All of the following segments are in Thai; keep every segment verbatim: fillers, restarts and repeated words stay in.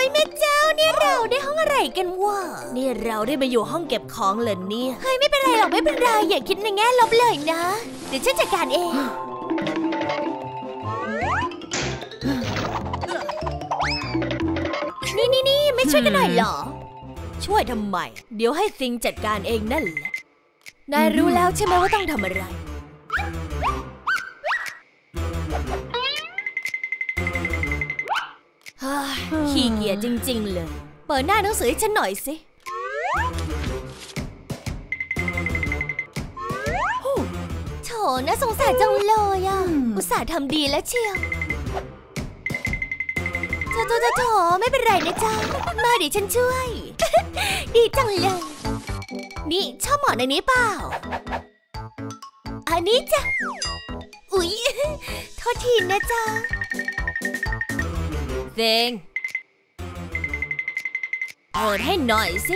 แม่เจ้าเนี่ยเราได้ห้องอะไรกันวะนี่เราได้มาอยู่ห้องเก็บของเหรอเนี่ยเฮ้ยไม่เป็นไรหรอกไม่เป็นไรอย่าคิดในแง่ลบเลยนะเดี๋ยวฉันจัดการเองนี่นี่นี่ไม่ช่วยกันหน่อยเหรอช่วยทำไมเดี๋ยวให้ซิงจัดการเองนั่นแหละนายรู้แล้วใช่ไหมว่าต้องทำอะไรขี้เกียจจริงๆเลยเปิดหน้าหนังสือให้ฉันหน่อยสิโถน่าสงสารจังเลยอ่ะอุตส่าห์ทำดีแล้วเชียวโถโถโถโถไม่เป็นไรนะจ๊ะมาเดี๋ยวฉันช่วยดีจังเลยนี่ชอบหมอนอันนี้เปล่าอันนี้จ้ะอุ๊ยโทษทีนะจ๊ะเซงเปิดให้หน่อยสิ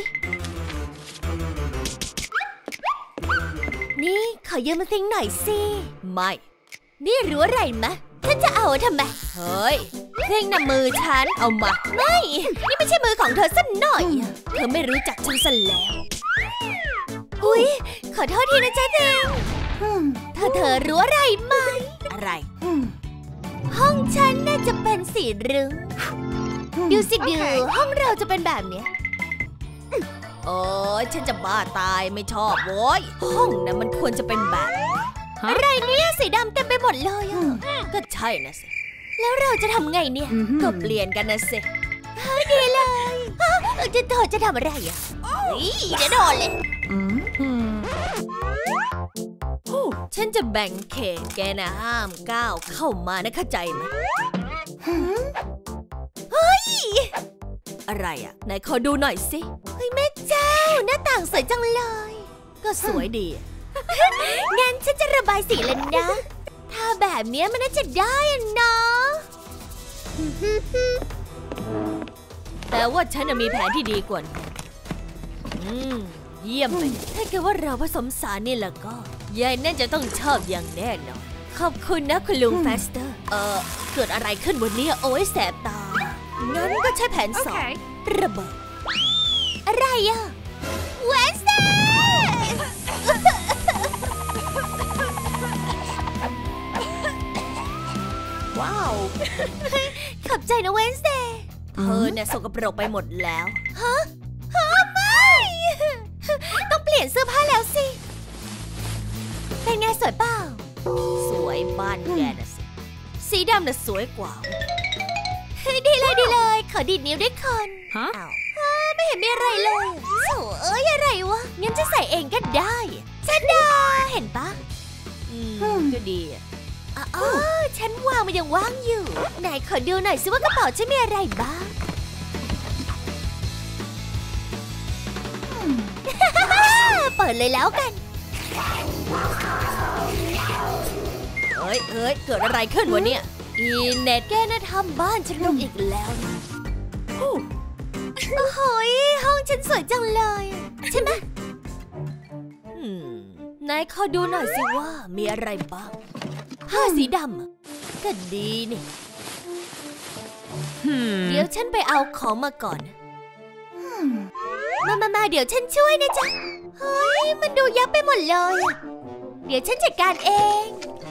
นี่ขอยืมมาซิงหน่อยสิไม่นี่รู้อะไรมะฉันจะเอาทำไมเฮ้ยซิงน่ะมือฉันเอามาไม่นี่ไม่ใช่มือของเธอสักหน่อยเธอไม่รู้จักฉันซะแล้วอุ๊ยขอโทษทีนะจ๊ะเซงเธอเธอรู้อะไรไหมอะไรห้องฉันน่าจะเป็นสีรุ้งดูสิดูห้องเราจะเป็นแบบเนี้ยโอ้ยฉันจะบ้าตายไม่ชอบโว้ยห้องนั้นมันควรจะเป็นแบบอะไรเนี่ยสีดำเต็มไปหมดเลยอ่ะก็ใช่นะสิแล้วเราจะทำไงเนี่ยก็เปลี่ยนกันนะสิดีเลยจะเธอจะทำอะไรอ่ะเดี๋ยวโดนเลยฉันจะแบ่งเขตแกนะห้ามก้าวเข้ามานะเข้าใจไหมเฮ้ยอะไรอ่ะไหนขอดูหน่อยสิเฮ้ยแม่เจ้าหน้าต่างสวยจังเลยก็สวยดีงั้นฉันจะระบายสีแล้วนะถ้าแบบนี้มันน่าจะได้เนาะแต่ว่าฉันมีแผนที่ดีกว่าอืมเยี่ยมไปถ้าเกิดว่าเราผสมสารนี่แล้วก็ยายนั่นจะต้องชอบอย่างแน่นอนขอบคุณนะคุณลุงแฟสเตอร์เออเกิดอะไรขึ้นวันนี้โอ้ยแสบตางั้นก็ใช้แผนสองระเบิดอะไรอะเวนสเดย์ว้าวขอบใจนะเวนสเดย์เธอเนี่ยสกปรกไปหมดแล้วฮะฮะไม่ต้องเปลี่ยนเสื้อผ้าแล้วสิเป็นไงสวยเปล่าสวยบ้านแกน่ะสิสีดำน่ะสวยกว่าดีเลยดีเลยขอดีดนิ้วด้วยคนฮะไม่เห็นมีอะไรเลยโถ่เอ้ยอะไรวะงั้นจะใส่เองก็ได้ฉันดาเห็นปะอืมก็ดีอ่ะอ๋อฉันวางมันยังว่างอยู่ไหนขอดูหน่อยสิว่ากระเป๋าฉันมีอะไรบ้างเปิดเลยแล้วกันเฮ้ยเฮ้ยเกิดอะไรขึ้นวะเนี่ยอีเน็ตแกน่ะทำบ้านฉันรกอีกแล้วนะโอ้โหห้องฉันสวยจังเลยใช่ไหมอืมนายขอดูหน่อยสิว่ามีอะไรบ้างผ้าสีดำก็ดีนี่เดี๋ยวฉันไปเอาของมาก่อนมามามาเดี๋ยวฉันช่วยนะจ๊ะเฮ้ยมันดูยับไปหมดเลยเดี๋ยวฉันจัดการเอง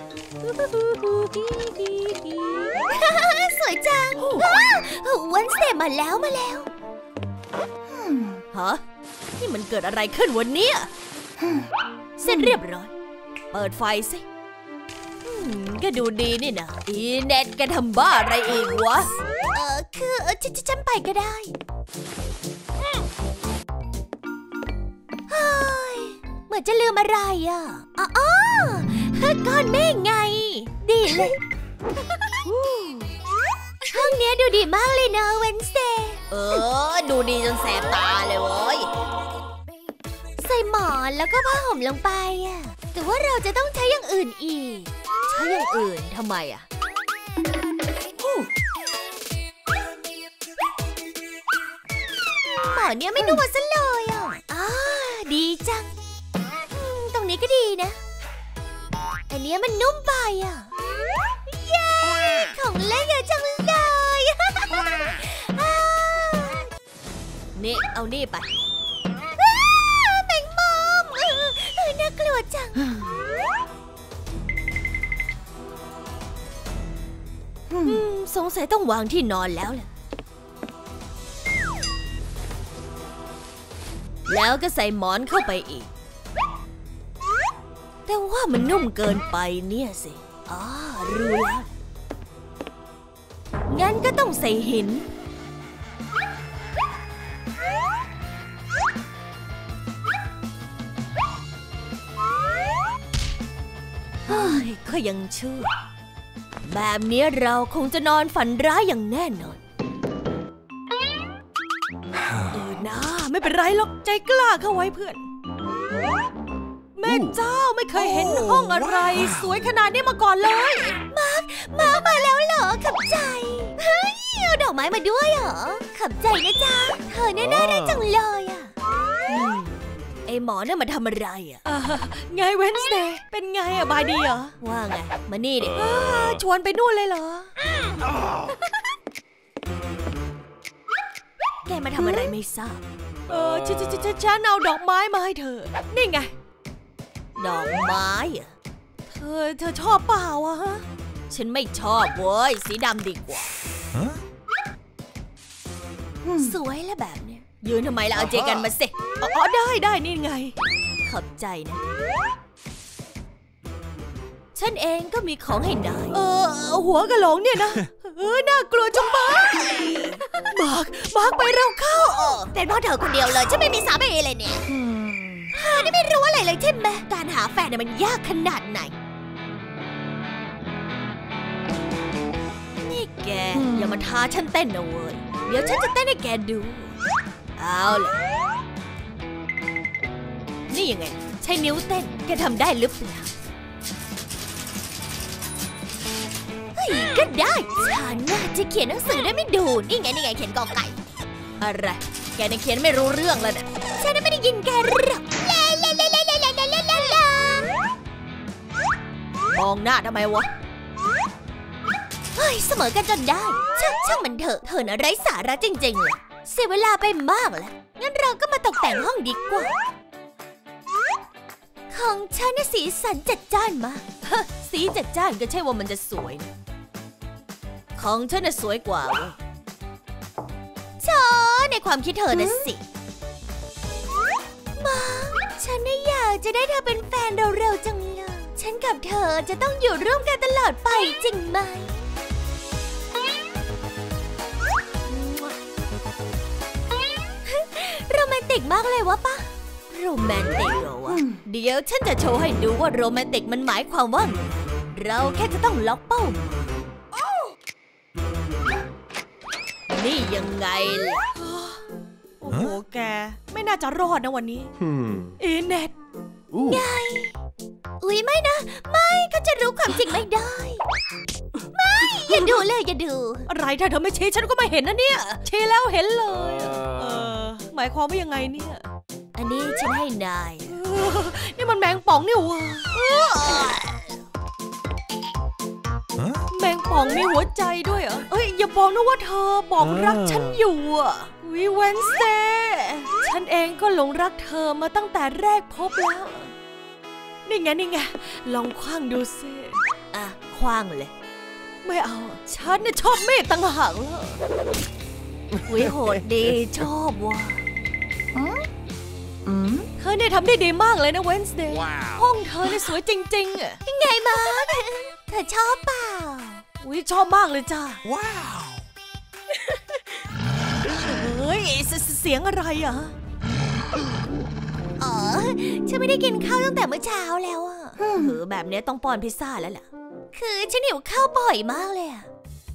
สวยจังวันเสร็จมาแล้วมาแล้วฮะนี่มันเกิดอะไรขึ้นวันนี้เสร็จเรียบร้อยเปิดไฟสิก็ดูดีนี่นะอีเน็ตแกทำบ้าอะไรอีกวะเออคือฉันฉันไปก็ได้เฮ้ยเหมือนจะลืมอะไรอ่ะอ๋อก้อนเมฆไงดีเลยห้องนี้ดูดีมากเลยนะเวนสเดย์เออดูดีจนแสบตาเลยเว้ยใส่หมอนแล้วก็ผ้าห่มลงไปอ่ะแต่ว่าเราจะต้องใช้อย่างอื่นอีกใช้อย่างอื่นทำไมอ่ะหมอนเนี้ยไม่นุ่มซะเลยอ่ะอ่าดีจังตรงนี้ก็ดีนะอันนี้มันนุ่มไปอ่ะเย้ของเล่นเยอะจังเลยนี่เอานี่ไปแมงมุมน่ากลัวจังสงสัยต้องวางที่นอนแล้วแหละแล้วก็ใส่หมอนเข้าไปอีกแต่ว่ามันนุ่มเกินไปเนี่ยสิอ๋อรู้แล้วงั้นก็ต้องใส่หินเฮ้ยก็ยังเชื่อแบบนี้เราคงจะนอนฝันร้ายอย่างแน่นอนเออนะไม่เป็นไรหรอกใจกล้าเข้าไว้เพื่อนแม่เจ้าไม่เคยเห็นห้องอะไรสวยขนาดนี้มาก่อนเลยมาร์คมาร์คมาแล้วเหรอขับใจเฮ้ยเอาดอกไม้มาด้วยเหรอขับใจนะจ๊ะเธอเนี่ยน่ารักจังเลยอ่ะไอหมอเนี่ยมาทำอะไรอ่ะไงเวนสเดย์เป็นไงอ่ะบายดีเหรอว่าไงมานี่ดิชวนไปนู่นเลยเหรอแกมาทำอะไรไม่ทราบเออฉันฉันฉันเอาดอกไม้มาให้เธอนี่ไงดอกไม้อ่ะเธอเธอชอบเปล่าอะฮะฉันไม่ชอบเว้ยสีดำดีกว่าสวยแล้วแบบเนี้ยยืนทำไมล่ะเอาเจกันมาสิอ๋อได้ได้นี่ไงขอบใจนะฉันเองก็มีของให้นายเออหัวกะโหลกเนี่ยนะเออน่ากลัวจังบ้าบักบักไปเร็วเข้าเป็นเพราะเธอคนเดียวเลยฉันไม่มีสามีเลยเนี่ยเธอนี่ไม่รู้อะไรเลยใช่ไหมการหาแฟนเนี่ยมันยากขนาดไหนนี่แกอย่ามาท้าฉันเต้นนะเว้ยเดี๋ยวฉันจะเต้นให้แกดูเอาล่ะนี่ยังไงใช้นิ้วเต้นแกทำได้หรือเปล่าเฮ้ยก็ได้ฉันน่าจะเขียนหนังสือได้ไม่ดูนี่ไงนี่ไงเขียนกอไก่อะไรแกเนี่ยเขียนไม่รู้เรื่องแล้วเนี่ยฉันไม่ได้ยินแกหรอกลาลาลาลาลาลาลาลาลามองหน้าทำไมวะเฮ้ยเสมอกันจนได้ช่างช่างมันเถอะเธอน่ะไร้สาระจริงๆเลยเสียเวลาไปมากแล้วงั้นเราก็มาตกแต่งห้องดีกว่าของฉันน่ะสีสันจัดจ้านมากสีจัดจ้านก็ใช่ว่ามันจะสวยนะของฉันน่ะสวยกว่าชอในความคิดเธอน่ะสิมาฉันน่ะอยากจะได้เธอเป็นแฟนเร็วๆจังเลยฉันกับเธอจะต้องอยู่ร่วมกันตลอดไปจริงไหมโรแมนติกมากเลยวะปะโรแมนติกเหรอวะเดี๋ยวฉันจะโชว์ให้ดูว่าโรแมนติกมันหมายความว่าเราแค่จะต้องล็อกเป้าหมายนี่ยังไงล่ะโอ้โหแกไม่น่าจะรอดนะวันนี้เอเน็ตไงอุ๊ยไม่นะไม่เขาจะรู้ความจริงไม่ได้ไม่อย่าดูเลยอย่าดูอะไรถ้าเธอไม่ชี้ฉันก็ไม่เห็นนะเนี่ยชี้แล้วเห็นเลยเออหมายความว่ายังไงเนี่ยอันนี้ฉันให้นายนี่มันแมงป่องนี่วะแมงป่องมีหัวใจด้วยเหรอเอ้ยอย่าบอกนะว่าเธอบอกรักฉันอยู่อ่ะวิเวนสเดย์ฉันเองก็หลงรักเธอมาตั้งแต่แรกพบแล้วนี่ไงนี่ไงลองคว้างดูสิอ่ะคว้างเลยไม่เอาฉันเนี่ยชอบเมฆต่างหากเลยวิโหดดีชอบว่ะเธอเนี่ยทำได้ดีมากเลยนะเวนสเดย์ห้องเธอเนี่ยสวยจริงๆอ่ะยังไงมาเธอชอบเปล่าวิชอบมากเลยจ้าว้าวเฮ้ยเสียงอะไรอ่ะอ๋อฉันไม่ได้กินข้าวตั้งแต่เมื่อเช้าแล้วอ่ะเออแบบนี้ต้องป้อนพิซซ่าแล้วล่ะคือฉันหิวข้าวบ่อยมากเลยอ่ะ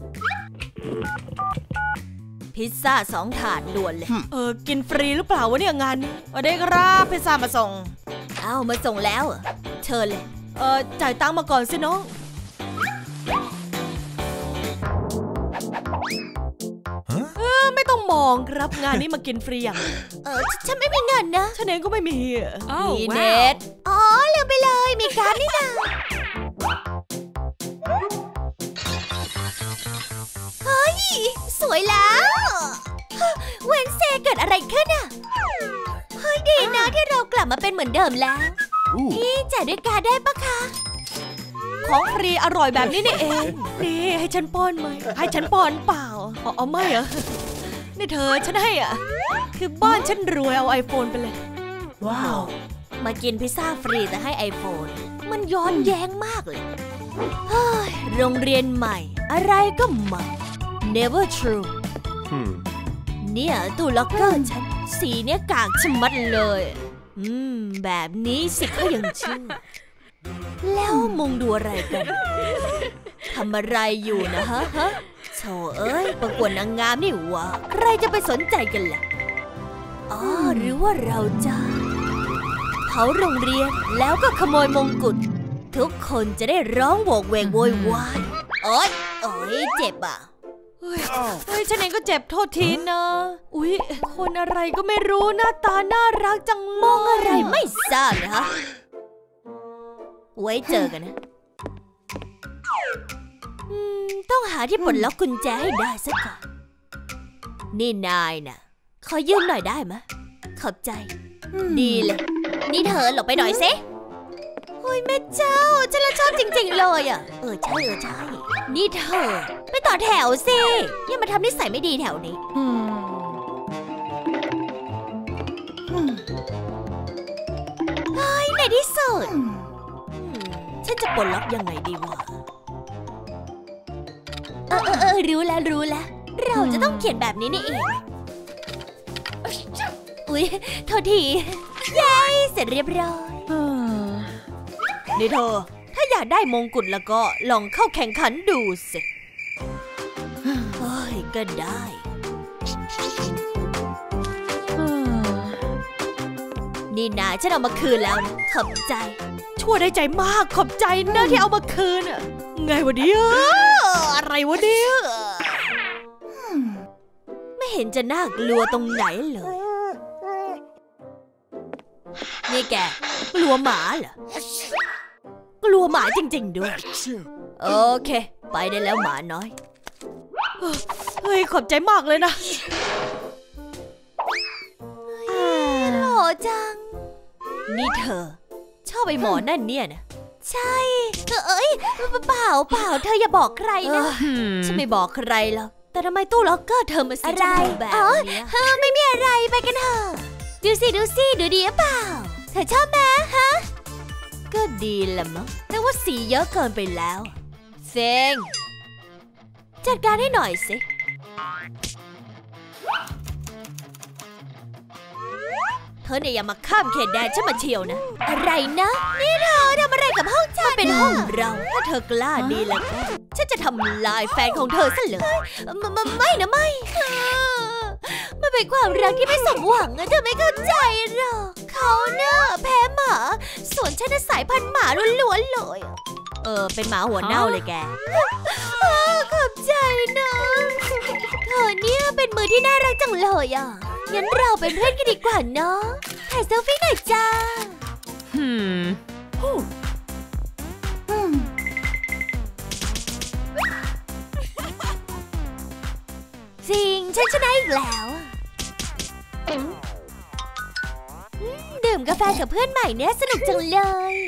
พิซซ่าสองถาดด่วนเลยเออกินฟรีหรือเปล่าวะเนี่ยงานนี้วันนี้ครับพิซซ่ามาส่งอ้าวมาส่งแล้วเชิญเลยเออจ่ายตังค์มาก่อนสิน้องเออไม่ต้องมองครับงานนี้มากินฟรีอย่างเออฉันไม่มีเงินนะฉันเองก็ไม่มีมีเน็ตอ๋อเร็วไปเลยมีการนี่นะเฮ้ยสวยแล้วเวนเซเกิดอะไรขึ้นอะเฮ้ยดีนะที่เรากลับมาเป็นเหมือนเดิมแล้วนี่จ่ายด้วยการได้ปะคะของฟรีอร่อยแบบนี้นี่เองนี่ให้ฉันป้อนไหมให้ฉันป้อนเปล่าอ๋อไม่เหรอนี่เธอฉันให้อ่ะคือบ้านฉันรวยเอาไอโฟนไปเลยว้าวมากินพิซซ่าฟรีแต่ให้ไอโฟนมันย้อนแย้งมากเลยเฮ้ยโรงเรียนใหม่อะไรก็ใหม่ never true เนี่ยตู้ล็อกเกอร์ฉันสีเนี่ยกากชะมัดเลยอืมแบบนี้สิเขายังเชื่อแล้วมุงดูอะไรกันทำอะไรอยู่นะฮะฮะโธ่เอ้ยประกวดนางงามนี่วะใครจะไปสนใจกันล่ะอ๋อหรือว่าเราจะเผาโรงเรียนแล้วก็ขโมยมงกุฎทุกคนจะได้ร้องโวกเวกโวยวายโอ๊ยโอ๊ยเจ็บอ่ะเฮ้ยเฮ้ยฉันเองก็เจ็บโทษทีนะอุ๊ยคนอะไรก็ไม่รู้หน้าตาน่ารักจังมองอะไรไม่ทราบเลยฮะไว้เจอกันนะอืมต้องหาที่ปลดล็อกกุญแจให้ได้ซะก่อนนี่นายน่ะขอยืมหน่อยได้ไหมขอบใจดีเลยนี่เธอหลบไปหน่อยสิโอ้ยแม่เจ้าฉันละชอบจริงๆเลยอ่ะเออใช่เออใช่นี่เธอไปต่อแถวสิอย่ามาทำนิสัยไม่ดีแถวนี้เฮ้ยในที่สุดฉันจะปลดล็อกยังไงดีวะเออเออเออรู้แล้วรู้แล้วเราจะต้องเขียนแบบนี้นี่เองอุ๊ยโทษทีเย้เสร็จเรียบร้อยนี่เธอถ้าอยากได้มงกุฎแล้วก็ลองเข้าแข่งขันดูสิเฮ้ยก็ได้นี่นายฉันเอามาคืนแล้วนะขอบใจช่วยได้ใจมากขอบใจนะที่เอามาคืนอะไงวะเนี่ยอะไรวะเนี่ยไม่เห็นจะน่ากลัวตรงไหนเลยนี่แกกลัวหมาเหรอกลัวหมาจริงๆด้วยโอเคไปได้แล้วหมาน้อยเฮ้ยขอบใจมากเลยนะหล่อจังนี่เธอชอบไอ้หมอนั่นเนี่ยนะใช่เอ้ยเปล่าเปล่าเธออย่าบอกใครนะฉันไม่บอกใครแล้วแต่ทำไมตู้ล็อกเกอร์เธอมาสีชมพูแบบนี้เฮ้ยไม่มีอะไรไปกันเถอะดูสิดูสิดูดีหรือเปล่าเธอชอบไหมฮะก็ดีแหละมั้งแต่ว่าสีเยอะเกินไปแล้วเซงจัดการให้หน่อยสิเธอเนี่ยอย่ามาข้ามเขตแดนฉันมาเชียวนะอะไรนะนี่เธอทำอะไรกับห้องฉันมันเป็นห้องเราถ้าเธอกล้าดีแล้วก็ฉันจะทำลายแฟนของเธอซะเลยไม่นะไม่มันเป็นความรักที่ไม่สมหวังอะเธอไม่เข้าใจหรอกเขาเนี่ยแพ้หมาส่วนฉันน่ะสายพันธุ์หมาล้วนๆเลยเออเป็นหมาหัวเน่าเลยแกขอบใจนะเธอเนี่ยเป็นมือที่น่ารักจังเลยอ่ะงั้นเราเป็นเพื่อนกันดีกว่าเนาะถ่ายเซลฟี่หน่อยจ้าฮึมจริงฉันชนะอีกแล้วดื่มกาแฟกับเพื่อนใหม่เนี่ยสนุกจังเลย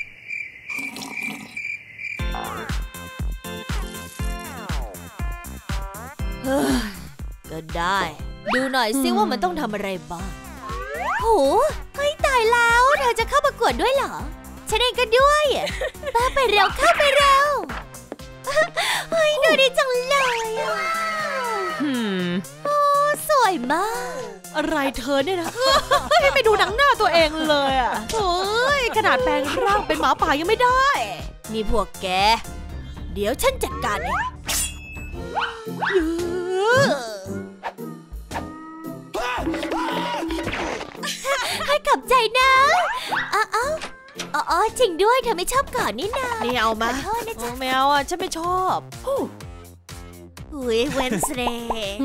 เฮ้ยก็ได้ดูหน่อยซิว่ามันต้องทำอะไรบ้างโหเฮ้ยตายแล้วเธอจะเข้าประกวดด้วยเหรอฉันเองก็ด้วยป้าไปเร็วเข้าไปเร็วเฮ้ยดูดีจังเลยโอ้สวยมากอะไรเธอเนี่ยนะไม่ดูหนังหน้าตัวเองเลยอ่ะโอ้ยขนาดแปลงร่างเป็นหมาป่ายังไม่ได้นี่พวกแกเดี๋ยวฉันจัดการเองให้ขอบใจนะอ้าวอ๋อจริงด้วยเธอไม่ชอบก่อนนี่นาไม่เอามาไม่เอาอ่ะฉันไม่ชอบอุ้ยเวนสเดย์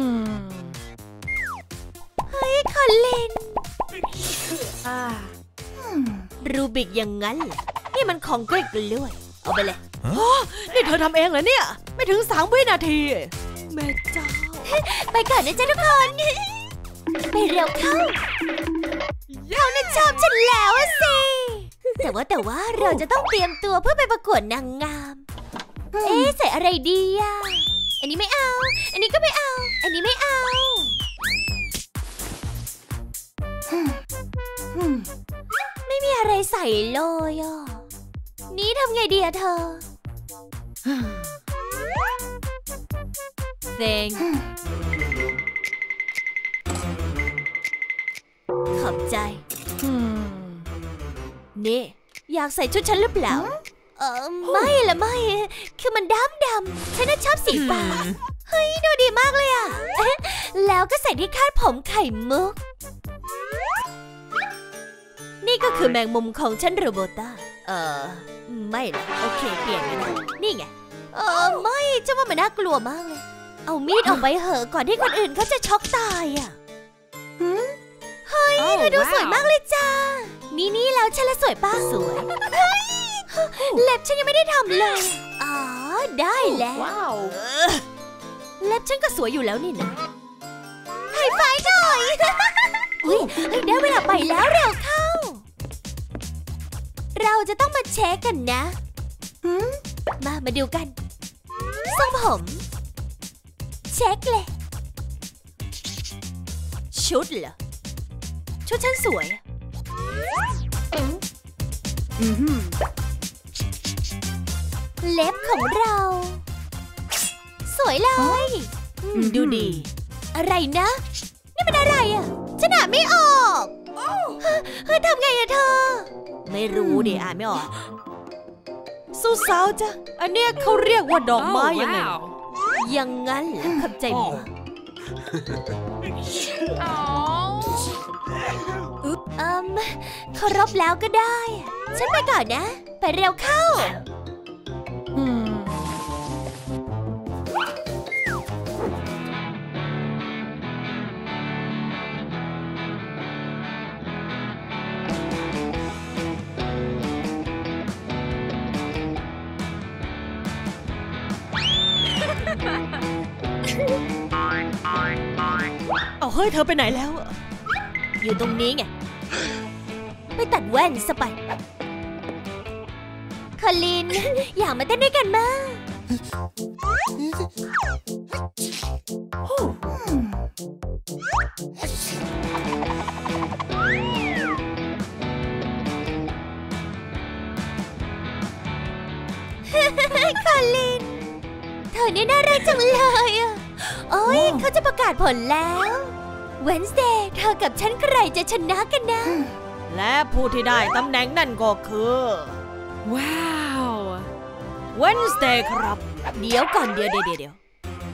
เฮ้ยคอลลินรูบิกอย่างงั้นเหรอนี่มันของกล้วยกล้วยเอาไปเลยนี่เธอทำเองเหรอเนี่ยไม่ถึงสามวินาทีแม่เจ้าไปก่อนนะจ๊ะทุกคนไปเร็วเข้าเขาน่ะชอบฉันแล้วสิแต่ว่าแต่ว่าเราจะต้องเตรียมตัวเพื่อไปประกวดนางงามเอ๊ะใส่อะไรดีอ่ะอันนี้ไม่เอาอันนี้ก็ไม่เอาอันนี้ไม่เอาไม่มีอะไรใส่เลยอ่ะนี่ทำไงดีอะเธอเซ็งขอบใจนี่อยากใส่ชุดฉันหรือเปล่าเออไม่ละไม่คือมันดำดำฉันน่ะชอบสีฟ้าเฮ้ยดูดีมากเลยอ่ะแล้วก็ใส่ที่คาดผมไข่มุกนี่ก็คือแมงมุมของฉันโรโบต้าเออไม่ละโอเคเปลี่ยนกันนะนี่ไงเออไม่เจ้าว่ามันน่ากลัวมากเลยเอามีดออกไปเหอะก่อนที่คนอื่นเขาจะช็อกตายอ่ะเฮ้ยเธอดูสวยมากเลยจ้านี่นี่แล้วฉันละสวยป้าสวยเฮ้ยเล็บฉันยังไม่ได้ทำเลยอ๋อได้แล้วเล็บฉันก็สวยอยู่แล้วนี่นะไฮไฟว์หน่อยอุ้ยได้เวลาไปแล้วเร็วเข้าเราจะต้องมาเช็คกันนะมามาดูกันทรงผมเช็คเลยชุดเหรอชุดฉันสวยเล็บของเราสวยเลยดูดีอะไรนะนี่มันอะไรอ่ะฉันอ่านไม่ออกเฮ้ยทำไงอะเธอไม่รู้ดิอ่านไม่ออกสู้สาวจ้ะอันเนี้ยเขาเรียกว่าดอกไม้ยังไงยังงั้นเหรอขับใจมากอุ๊บอืมเคารพแล้วก็ได้ฉันไปก่อนนะไปเร็วเข้าเอาเฮ้ยเธอไปไหนแล้วอยู่ตรงนี้ไงไปตัดแว่นซะไปคอลินอยากมาเต้นด้วยกันมาคอลินเธอนี่น่ารักจังเลยอ่ะโอ้ยเขาจะประกาศผลแล้วเวนส์เดย์เธอกับฉันใครจะชนะกันนะและผู้ที่ได้ตำแหน่งนั่นก็คือว้าวเวนส์เดย์ครับเดี๋ยวก่อนเดี๋ยวเดี๋ยวเดี๋ยว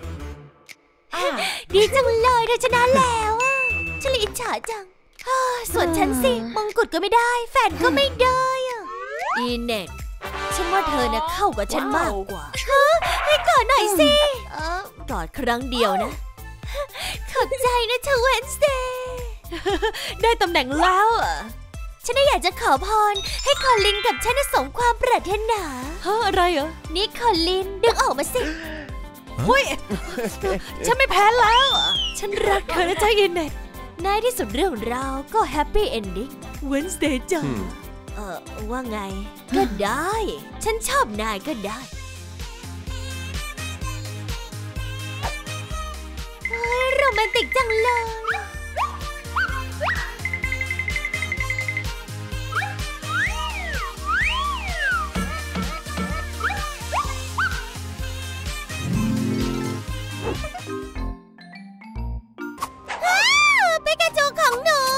ดีจังเลยเธอชนะแล้วอ่ะฉันเลยอิจฉาจังส่วนฉันสิมงกุฎก็ไม่ได้แฟนก็ไม่ได้อ่ะอีเน็ตฉันว่าเธอน่ะเข้ากับฉันมากกว่าให้กอดหน่อยสิกอดครั้งเดียวนะขอบใจนะเธอเวนส์เดย์ได้ตำแหน่งแล้วฉันอยากจะขอพรให้คอลินกับฉันสมความปรารถนาเฮ้ออะไรเหรอนี่คอลินดึงออกมาสิเฮ้ยฉันไม่แพ้แล้วฉันรักเธอนะจ๊ะอินเน็ตในที่สุดเรื่องราวก็แฮปปี้เอนดิ้งเวนส์เดย์จ้ะเออว่าไงก็ได้ฉันชอบนายก็ได้เฮ้ยโรแมนติกจังเลยปิกาจูของหนู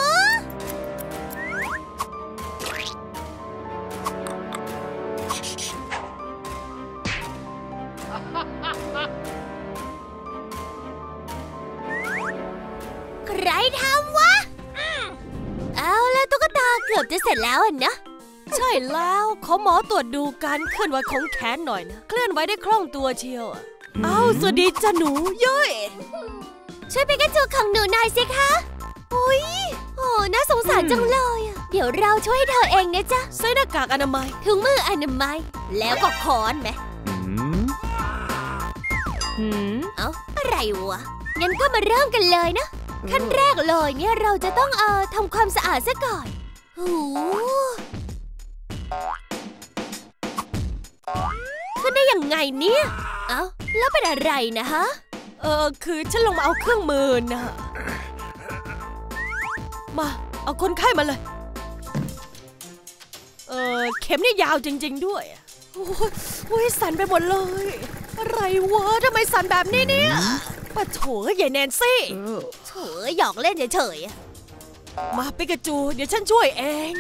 ใครทำวะเอาแล้วตุ๊กตาเกือบจะเสร็จแล้วอ่ะนะใช่แล้วขอหมอตรวจดูการเคลื่อนไหวของแขนหน่อยนะเคลื่อนไหวได้คล่องตัวเชียวอ้าวสวัสดีจ้ะหนูย้อยช่วยปิกาจูของหนูหน่อยสิคะอุ้ยโอ้น่าสงสารจังเลยอ่ะเดี๋ยวเราช่วยเธอเองนะจ๊ะใส่หน้ากากอนามัยถุงมืออนามัยแล้วก็ค้อนไหมหืมเอ้าอะไรวะงั้นก็มาเริ่มกันเลยนะขั้นแรกเลยเนี่ยเราจะต้องเอ่อทำความสะอาดซะก่อนหูขึ้นได้ยังไงเนี่ยเอ้าแล้วเป็นอะไรนะฮะเออคือฉันลงมาเอาเครื่องมือนะมาเอาคนไข้มาเลยเออเข็มนี่ยาวจริงๆด้วยโอ้ยโอ้ยสั่นไปหมดเลยอะไรวะทำไมสั่นแบบนี้เนี่ยปะโถใหญ่แนนซี่โถหยอกเล่นเฉยๆมาปิกาจูเดี๋ยวฉันช่วยเอง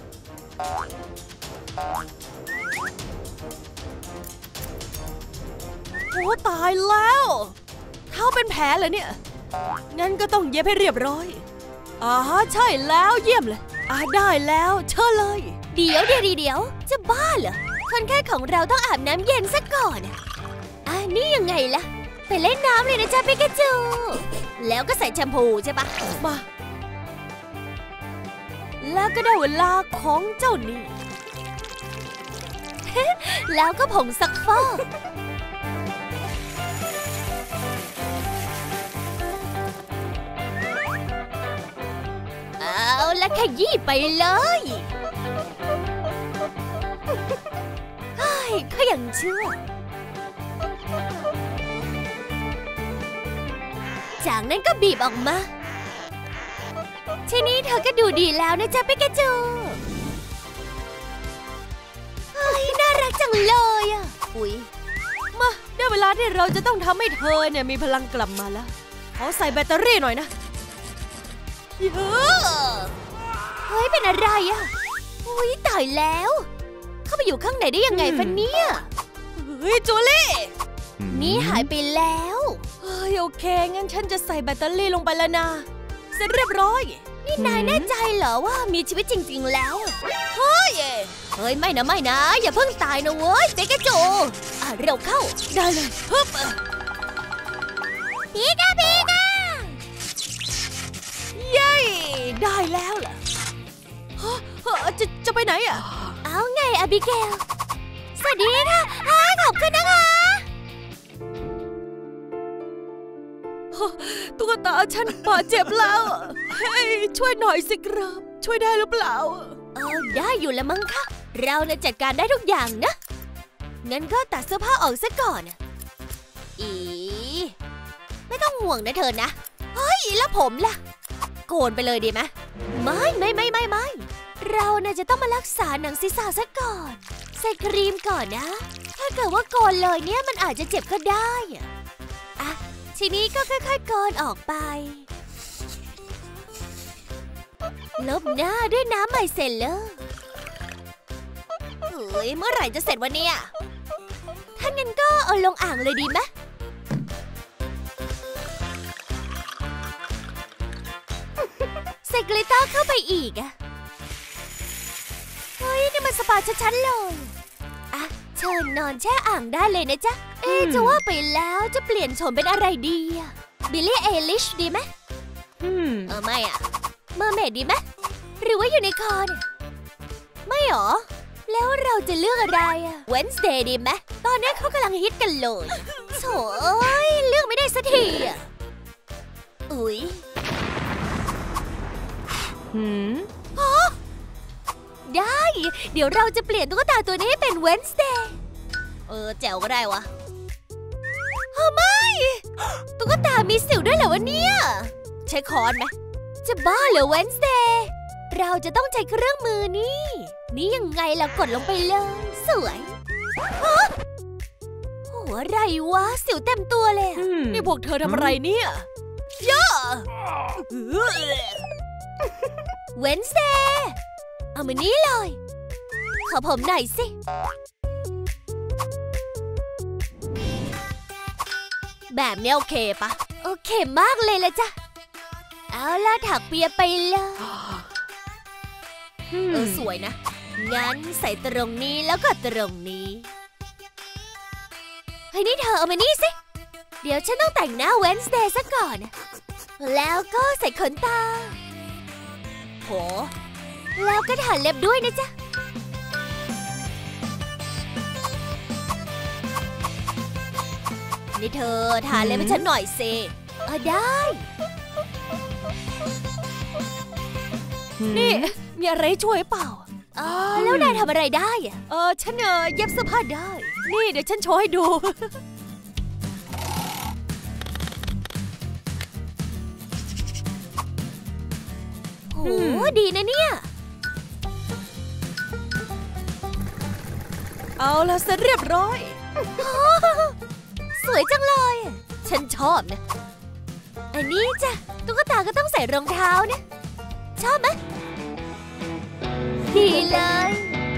โอ้ตายแล้วเท้าเป็นแผลเลยเนี่ยงั้นก็ต้องเย็บให้เรียบร้อยอ่าใช่แล้วเยี่ยมเลยอ่าได้แล้วเชิญเลยเดี๋ยวเดี๋ยวเดี๋ยวจะบ้าเหรอคนไข้ของเราต้องอาบน้ำเย็นซะก่อนอ่ะนี่ยังไงล่ะไปเล่นน้ำเลยนะจ๊ะปิกาจูแล้วก็ใส่แชมพูใช่ปะมาแล้วก็ได้เวลาของเจ้านี่ แล้วก็ผงซักฟอกเอาละขยี้ไปเลยเฮ้ยเขายังเชื่อจากนั้นก็บีบออกมาทีนี้เธอก็ดูดีแล้วนะจ๊ะปิกาจูเฮ้ยน่ารักจังเลยอ่ะอุ๊ยมาได้เวลาที่เราจะต้องทำให้เธอเนี่ยมีพลังกลับมาแล้วขอใส่แบตเตอรี่หน่อยนะเฮ้ยเป็นอะไรอ่ะอุ๊ยตายแล้วเข้าไปอยู่ข้างในได้ยังไงฟะเนี่ยเฮ้ยจูลี่นี่หายไปแล้วเฮ้ยโอเคงั้นฉันจะใส่แบตเตอรี่ลงไปแล้วนะเสร็จเรียบร้อยนี่นายแน่ใจเหรอว่ามีชีวิตจริงๆแล้วเฮ้ยเฮ้ยไม่นะไม่นะอย่าเพิ่งตายนะเว้ยปิกาจูอ่ะเร็วเข้าได้เลยฮึบปิกาปิกาเย้ได้แล้วล่ะฮะจะจะไปไหนอ่ะเอาไงอาบิเกลสวัสดีค่ะขอบคุณนะคะตุ๊กตาฉันบาดเจ็บแล้วเฮ้ยช่วยหน่อยสิครับช่วยได้หรือเปล่าเออได้อยู่แล้วมั้งคะเราเนี่ยจัดการได้ทุกอย่างนะงั้นก็ตัดเสื้อผ้าออกซะก่อนอีไม่ต้องห่วงนะเธอนะเฮ้ยแล้วผมล่ะโกนไปเลยดีไหมไม่ไม่ไม่ไม่ไม่เราเนี่ยจะต้องมารักษาหนังศีรษะซะก่อนใส่ครีมก่อนนะถ้าเกิดว่าโกนเลยเนี่ยมันอาจจะเจ็บก็ได้อะทีนี้ก็ค่อยๆโกนออกไปลบหน้าด้วยน้ำไมเซลเลอร์เฮ้ยเมื่อไหร่จะเสร็จวะเนี่ยถ้างั้นก็เอาลงอ่างเลยดีไหมใส่กลิตเตอร์เข้าไปอีกอะเฮ้ยนี่มันสปาชัดๆเลยอะเชิญนอนแช่อ่างได้เลยนะจ๊ะเอ๊ะจะว่าไปแล้วจะเปลี่ยนโฉมเป็นอะไรดีอะบิลลี่เอลิชดีไหมเออไม่อะเมอร์เมดดีไหมหรือว่ายูนิคอร์นไม่หรอแล้วเราจะเลือกอะไรอะ Wednesday ดีไหมตอนนี้เขากำลังฮิตกันเลยโถ่เอ้ยเลือกไม่ได้สักทีอะอุ๊ยหืมอ๋อได้เดี๋ยวเราจะเปลี่ยนตุ๊กตาตัวนี้ให้เป็น Wednesday เออแจ๋วก็ได้วะเฮ้ยไม่ตุ๊กตามีสิวด้วยเหรอวะเนี่ยใช้ค้อนไหมจะบ้าเหรอ Wednesday เราจะต้องใช้เครื่องมือนี่นี่ยังไงล่ะกดลงไปเลยสวยฮะโหอะไรวะสิวเต็มตัวเลยนี่พวกเธอทำอะไรเนี่ยเยอะ Wednesday เอามานี่เลยขอผมหน่อยสิแบบนี้โอเคปะโอเคมากเลยละจ้ะเอาล่ะถักเปียไปเลยเออสวยนะงั้นใส่ตรงนี้แล้วก็ตรงนี้เฮ้ยนี่เธอเอามานี่สิเดี๋ยวฉันต้องแต่งหน้า Wednesday ซะก่อนแล้วก็ใส่ขนตาโหแล้วก็ทาเล็บด้วยนะจ๊ะนี่เธอทาเล็บให้ฉันหน่อยสิเออได้นี่มีอะไรช่วยเปล่าอ๋อแล้วนายทำอะไรได้อะเออฉันเออเย็บเสื้อผ้าได้นี่เดี๋ยวฉันโชว์ให้ดูโอ้ดีนะเนี่ยเอาละเสร็จเรียบร้อยสวยจังเลยฉันชอบนะอันนี้จ้ะตุ๊กตาก็ต้องใส่รองเท้านะชอบไหมดีเลย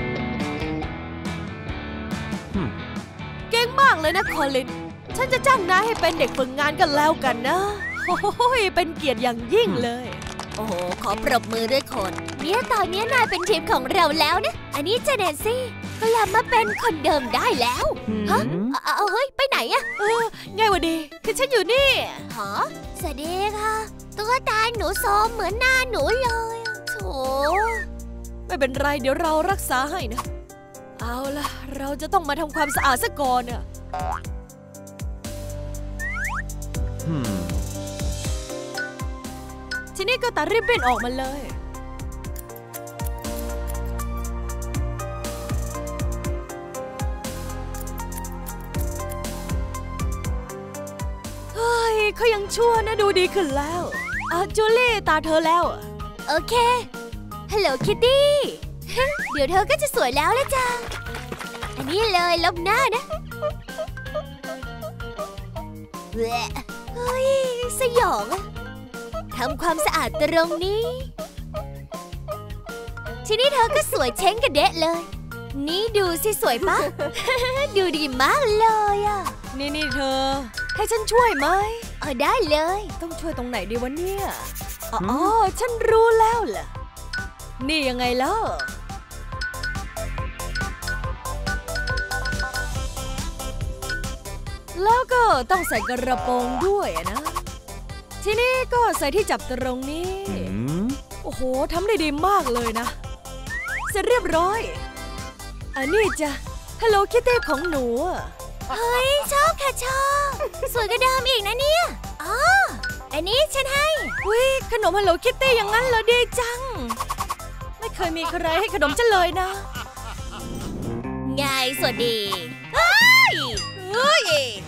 เก่งมากเลยนะคอลินฉันจะจ้างนายให้เป็นเด็กฝึกงานกันแล้วกันนะโอ้ยเป็นเกียรติอย่างยิ่งเลยโอ้โหขอปรบมือด้วยคนเนี่ยตอนนี้นายเป็นทีมของเราแล้วนะอันนี้เจเนซี่กลับมาเป็นคนเดิมได้แล้วฮะเอาเฮ้ยไปไหนอะเออไงวะดีคือฉันอยู่นี่ฮะสวัสดีค่ะตัวตาหนูโซมเหมือนหน้าหนูเลยโถไม่เป็นไรเดี๋ยวเรารักษาให้นะเอาล่ะเราจะต้องมาทำความสะอาดซะก่อนอะทีนี้ก็ตัดริบบิ้นออกมาเลยเฮ้ยเขายังชั่วนะดูดีขึ้นแล้วอ่ะจูลี่ตาเธอแล้วโอเคฮัลโหลคิตตี้เดี๋ยวเธอก็จะสวยแล้วละจ้าอันนี้เลยลบหน้านะเฮ้ยสยองอะทำความสะอาดตรงนี้ทีนี้เธอก็สวยเช้งกระเดะเลยนี่ดูสิสวยปะ ดูดีมากเลยอ่ะนี่นี่เธอให้ฉันช่วยไหมเออได้เลยต้องช่วยตรงไหนดีวะเนี่ยอ๋อฉันรู้แล้วล่ะนี่ยังไงล่ะแล้วก็ต้องใส่กระโปรงด้วยนะทีนี้ก็ใส่ที่จับตรงนี้โอ้โหทำได้ดีมากเลยนะเสร็จเรียบร้อยอันนี้จ้ะฮัลโหลคิตตี้ของหนูเฮ้ยชอบค่ะชอบสวยกว่าเดิมอีกนะเนี่ยอ๋ออันนี้ฉันให้อุ้ยขนมฮัลโหลคิตตี้อย่างนั้นเหรอดีจังไม่เคยมีใครให้ขนมฉันเลยนะไงสวัสดีเฮ้ยเฮ้ย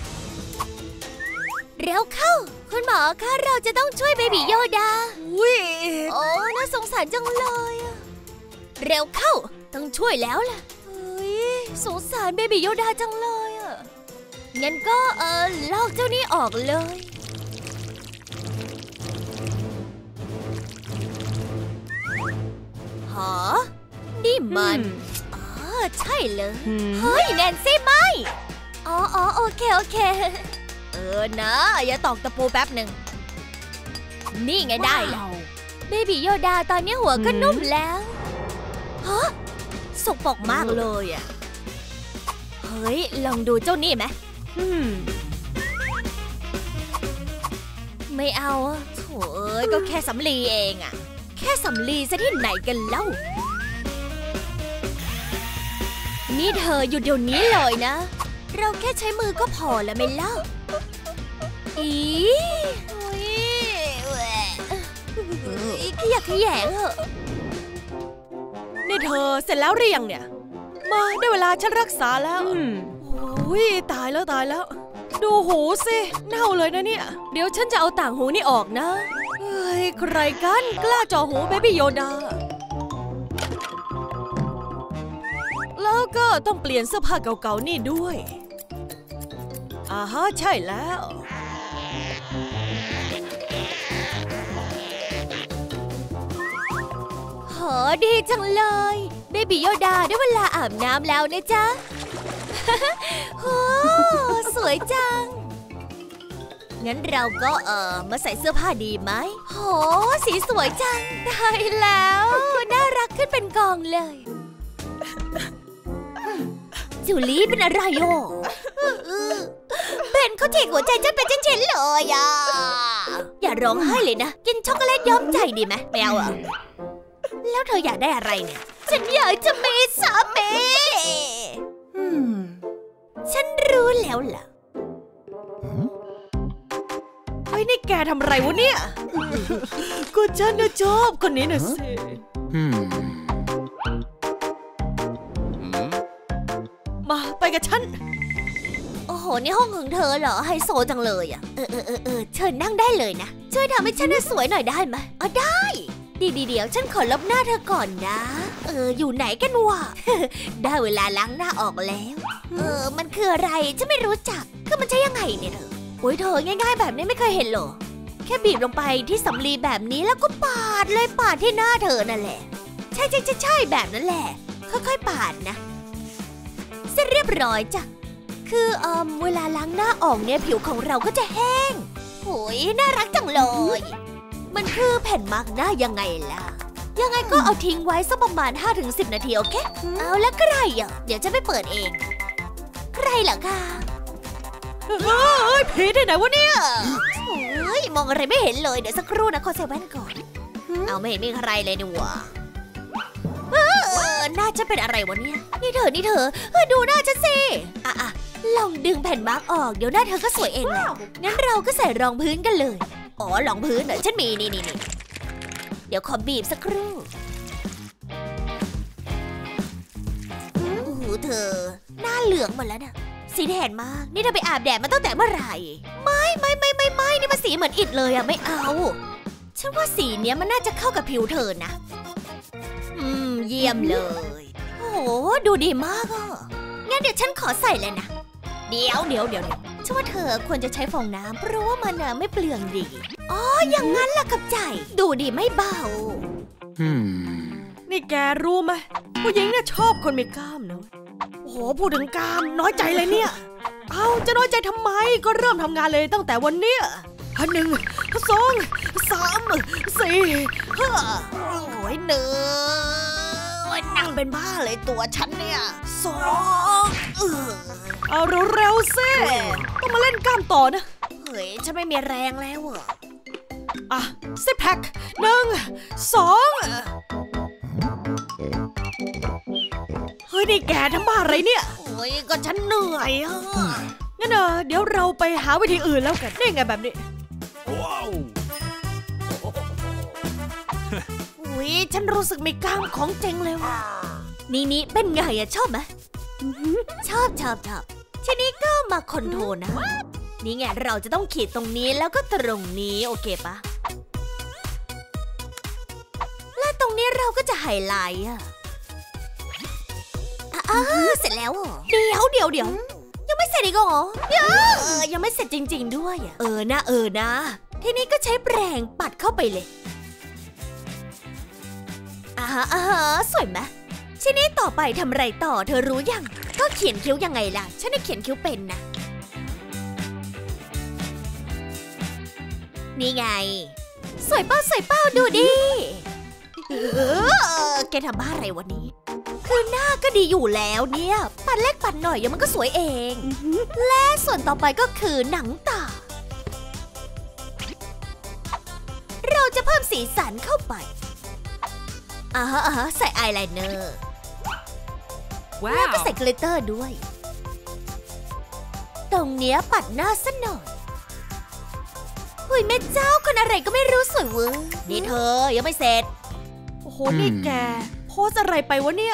เร็วเข้าคุณหมอคะเราจะต้องช่วยเบบี้โยดาอุ้ยโอ้น่าสงสารจังเลยเร็วเข้าต้องช่วยแล้วล่ะเฮ้ยสงสารเบบี้โยดาจังเลยอ่ะงั้นก็เออลอกเจ้านี่ออกเลยหอนี่มันอ๋อใช่เลยเฮ้ยแนนซี่ไม่อ๋ออ๋อโอเคโอเคเออนะอย่าตอกตะปูแป๊บหนึ่งนี่ไงได้แล้วเบบี้โยดาตอนนี้หัวก็นุ่มแล้วฮะสกปรกมากเลยอ่ะเฮ้ยลองดูเจ้านี่ไหมไม่เอาโถ่เอ้ยก็แค่สำลีเองอ่ะแค่สำลีซะที่ไหนกันเล่านี่เธอหยุดเดี๋ยวนี้เลยนะเราแค่ใช้มือก็พอแล้วไม่เล่าอีขยักขยงเหอะนี่เธอเสร็จแล้วหรือยังเนี่ยมาได้เวลาฉันรักษาแล้วโอ้ยตายแล้วตายแล้วดูหูสิเน่าเลยนะเนี่ยเดี๋ยวฉันจะเอาต่างหูนี่ออกนะเฮ้ยใครกันกล้าจ่อหูเบบี้โยดาแล้วก็ต้องเปลี่ยนเสื้อผ้าเก่าๆนี่ด้วยอ่าฮะใช่แล้วโหดีจังเลยเบบี้โยดาได้เวลาอาบน้ำแล้วนะจ๊ะ โอ้สวยจังงั้นเราก็เออมาใส่เสื้อผ้าดีไหมโหสีสวยจังได้แล้วน่ารักขึ้นเป็นกองเลยจูลี่เป็นอะไรโย่เป็นเขาฉีกหัวใจฉันเป็นเช่นๆเลยอ่ะอย่าร้องไห้เลยนะกินช็อกโกแลตย้อมใจดีไหมไม่เอาอ่ะแล้วเธออยากได้อะไรเนี่ยฉันอยากจะมีสามีฉันรู้แล้วล่ะเฮ้ยนี่แกทำอะไรวะเนี่ยกูก็ฉันนะชอบคนนี้นะสิมาไปกับฉันโอ้โหนี่ห้องของเธอเหรอไฮโซจังเลยอ่ะเออเออเออเออเชิญนั่งได้เลยนะช่วยทำให้ฉันสวยหน่อยได้ไหมอ๋อได้ดีดีเดี๋ยวฉันขอลบหน้าเธอก่อนนะเอออยู่ไหนกันวะ ได้เวลาล้างหน้าออกแล้วเออมันคืออะไรฉันไม่รู้จักคือมันใช้ยังไงเนี่ยเธอโอ้ยเธอง่ายๆแบบนี้ไม่เคยเห็นหรอแค่บีบลงไปที่สำลีแบบนี้แล้วก็ปาดเลยปาดที่หน้าเธอนั่นแหละใช่ใช่ใช่ใช่แบบนั้นแหละค่อยๆปาดนะเสร็จเรียบร้อยจ้ะคือเอ่อเวลาล้างหน้าออกเนี่ยผิวของเราก็จะแห้งโหยน่ารักจังเลยมันคือแผ่นมาร์กหน้ายังไงล่ะยังไงก็เอาทิ้งไว้สักประมาณ ห้าถึงสิบ นาทีโอเคเอาแล้วใครอ่ะเดี๋ยวจะไปเปิดเองใครล่ะคะเฮ้ยผีที่ไหนวะเนี่ยเฮ้ยมองอะไรไม่เห็นเลยเดี๋ยวสักครู่นะขอใส่แว่นก่อนเอาไม่เห็นมีใครเลยนี่วะเออหน้าจะเป็นอะไรวะเนี่ยนี่เธอนี่เธอเออดูหน้าฉันสิอ่ะอ่ะลองดึงแผ่นมาร์กออกเดี๋ยวหน้าเธอก็สวยเองแหละงั้นเราก็ใส่รองพื้นกันเลยอ๋อรองพื้นเหรอฉันมีนี่นี่นี่เดี๋ยวขอบีบสักครู่โอ้โหเธอหน้าเหลืองหมดแล้วน่ะสีแดงมากนี่เธอไปอาบแดดมาตั้งแต่เมื่อไหร่ไม่ไม่ไม่ไม่ไม่นี่มันสีเหมือนอิฐเลยอะไม่เอาฉันว่าสีเนี้ยมันน่าจะเข้ากับผิวเธอนะอืมเยี่ยมเลยโอ้โหดูดีมากอ่ะงั้นเดี๋ยวฉันขอใส่เลยนะเดี๋ยวเดี๋ยวเดี๋ยวฉันว่าเธอควรจะใช้ฟองน้ำเพราะว่ามันน่ะไม่เปลืองดีอ๋ออย่างนั้นล่ะกับใจดูดีไม่เบานี่แกรู้ไหมผู้หญิงเนี่ยชอบคนมีกล้ามนะโอ้โหพูดถึงกล้ามน้อยใจเลยเนี่ยเอ้าจะน้อยใจทำไมก็เริ่มทำงานเลยตั้งแต่วันเนี้ยหนึ่งสองสามสี่ห้าโอ้ยเนื้อนั่งเป็นบ้าเลยตัวฉันเนี่ยสองเออเอาเร็วๆสิต้องมาเล่นกล้ามต่อนะเฮ้ยฉันไม่มีแรงแล้วอ่ะอ่ะซิปแพคหนึ่งสองเฮ้ยนี่แกทำบ้าอะไรเนี่ยโอ้ยก็ฉันเหนื่อยอ่ะงั้นเออเดี๋ยวเราไปหาวิธีอื่นแล้วกันนี่ไงแบบนี้ว้าวอุ้ยฉันรู้สึกมีกล้ามของเจ๋งเลยว่ะนี่นี่เป็นไงอะชอบไหมชอบชอบชอบทีนี้ก็มาคอนโทรลนะนี่ไงเราจะต้องขีดตรงนี้แล้วก็ตรงนี้โอเคปะและตรงนี้เราก็จะไฮไลท์อะอ่าเสร็จแล้วเดี๋ยวเดี๋ยวเดี๋ยวยังไม่เสร็จอีกเหรอเดี๋ยวเออยังไม่เสร็จจริงๆด้วยเออนะเออนะทีนี้ก็ใช้แปรงปัดเข้าไปเลยอ่าฮะอ่าฮะสวยไหมทีนี้ต่อไปทำไรต่อเธอรู้ยังก็เขียนคิ้วยังไงล่ะฉันได้เขียนคิ้วเป็นนะนี่ไงสวยเป้าสวยเป้าดูดิเออแกทำบ้าอะไรวันนี้คือหน้าก็ดีอยู่แล้วเนี่ยปัดเล็กปัดหน่อยเดี๋ยวมันก็สวยเองและส่วนต่อไปก็คือหนังตาเราจะเพิ่มสีสันเข้าไปอ่าฮะอ่าฮะใส่อายไลเนอร์แล้วก็ใส่กลิตเตอร์ด้วยตรงเนี้ยปัดหน้าสักหน่อยหุยแม่เจ้าคนอะไรก็ไม่รู้สวยเว้ยนี่เธอยังไม่เสร็จโอ้โหนี่แกโพสอะไรไปวะเนี่ย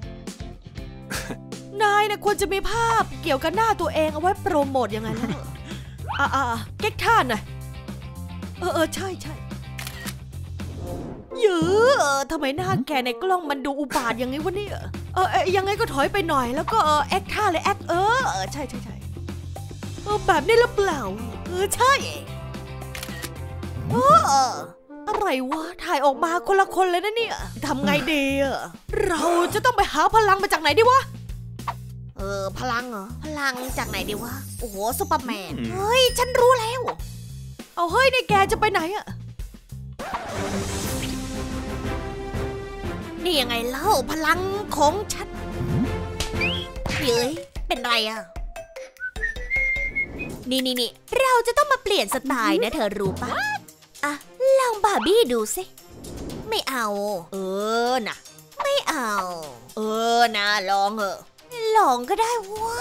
นายนะควรจะมีภาพเกี่ยวกับหน้าตัวเองเอาไว้โปรโมทยังไงล่ะอ่าอ่าเก๊กท่านน่ะเออเออใช่ใช่เยอะทำไมหน้าแกในกล้องมันดูอุบาทอย่างนี้วะเนี่ยเออยังไงก็ถอยไปหน่อยแล้วก็เออแอคท่าเลยแอคเออใช่ใช่ใช่เออแบบนี้หรือเปล่าเออใช่เอออะไรวะถ่ายออกมาคนละคนเลยนะเนี่ยทำไงดีอะเราจะต้องไปหาพลังมาจากไหนดีวะเออพลังเหรอพลังจากไหนดีวะโอ้โหซุปเปอร์แมนเฮ้ยฉันรู้แล้วเอาเฮ้ยนี่แกจะไปไหนอะนี่ยังไงเล่าพลังของฉันเย้ยเป็นไรอะนี่นี่นี่เราจะต้องมาเปลี่ยนสไตล์นะเธอรู้ปะอ่ะลองบาร์บี้ดูสิไม่เอาเออนะไม่เอาเออนะลองเหอะลองก็ได้วะ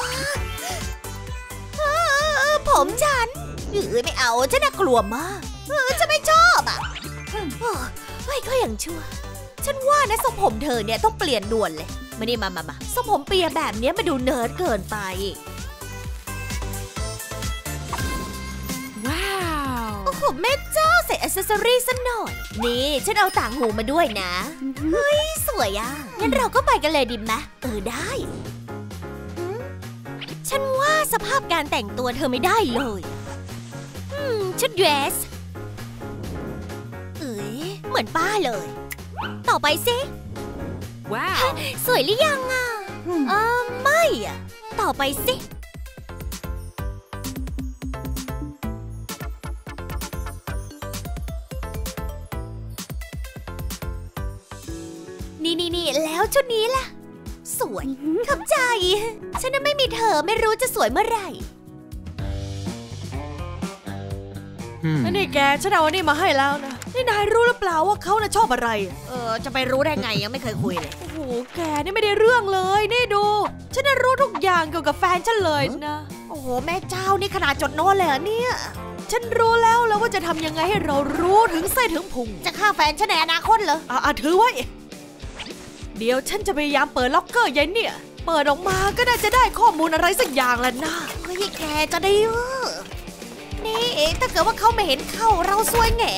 ผมฉันเออไม่เอาฉันน่ากลัวมากเออฉันไม่ชอบอ่ะเฮ้ยก็ยังชั่วฉันว่านะทรงผมเธอเนี่ยต้องเปลี่ยนด่วนเลยมานี่มามามาทรงผมเปียแบบเนี้ยมาดูเนิร์ดเกินไปว้าวโอ้โหแม่เจ้าใส่อ c เซสซอรี่ซะหน่อยนี่ฉันเอาต่างหูมาด้วยนะเฮ้ยสวยอ่ะงั้นเราก็ไปกันเลยดิมะเออได้ฉันว่าสภาพการแต่งตัวเธอไม่ได้เลยอืมชุดเดรสเอ้ยเหมือนป้าเลยต่อไปสิว้าวสวยหรือยังอ่ะเออไม่อ่ะต่อไปสินี่นี่นี่แล้วชุดนี้ล่ะสวยขอบใจฉันน่ะไม่มีเธอไม่รู้จะสวยเมื่อไหร่อันนี้แกฉันเอาอันนี้มาให้แล้วนะนี่นายรู้หรือเปล่าว่าเขาน่ะชอบอะไรเออจะไปรู้ได้ไงยังไม่เคยคุยเลยโอ้โหแกนี่ไม่ได้เรื่องเลยนี่ดูฉันน่ะรู้ทุกอย่างเกี่ยวกับแฟนฉันเลยนะโอ้โหแม่เจ้านี่ขนาดจดโน้ตเลยเนี่ยฉันรู้แล้วแล้วว่าจะทำยังไงให้เรารู้ถึงไส้ถึงพุงจะฆ่าแฟนฉันในอนาคตเหรออ่ะถือไว้เดี๋ยวฉันจะพยายามเปิดล็อกเกอร์ยายเนี่ยเปิดออกมาก็น่าจะได้ข้อมูลอะไรสักอย่างแล้วนะเฮ้ยแกจะได้เออนี่ถ้าเกิดว่าเขาไม่เห็นเข้าเราซวยแง่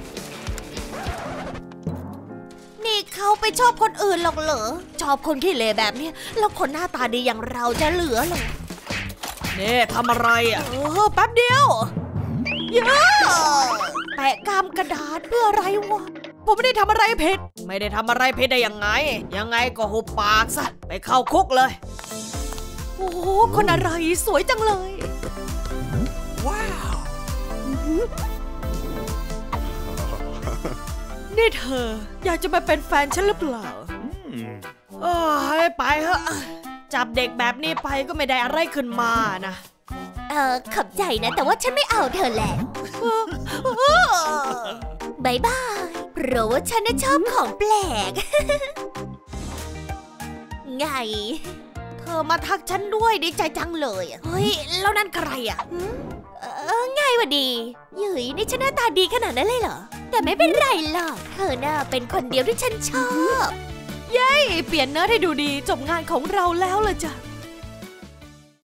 นี่เขาไปชอบคนอื่นหรอกเหรอชอบคนขี้เหร่แบบนี้แล้วคนหน้าตาดีอย่างเราจะเหลือเหรอนี่ทำอะไรอ่ะเออแป๊บเดียวเยอะแปะกามกระดาษเพื่ออะไรวะผมไม่ได้ทำอะไรผิดไม่ได้ทำอะไรผิดได้ยังไงยังไงก็หุบปากซะไปเข้าคุกเลยโอ้โหคนอะไรสวยจังเลยว้าวนี่เธออยากจะมาเป็นแฟนฉันหรือเปล่าเออไปเถอะจับเด็กแบบนี้ไปก็ไม่ได้อะไรขึ้นมานะเออขอบใจนะแต่ว่าฉันไม่เอาเธอแล้วบายบายเพราะว่าฉันน่ะชอบของแปลกไงเธอมาทักฉันด้วยดีใจจังเลยเฮ้ยแล้วนั่นใครอ่ะเออง่ายว่ะดีเฮ้ยนี่ฉันหน้าตาดีขนาดนั้นเลยเหรอแต่ไม่เป็นไรหรอกเธอน่ะเป็นคนเดียวที่ฉันชอบเย้เปลี่ยนเนื้อให้ดูดีจบงานของเราแล้วเลยจ้ะ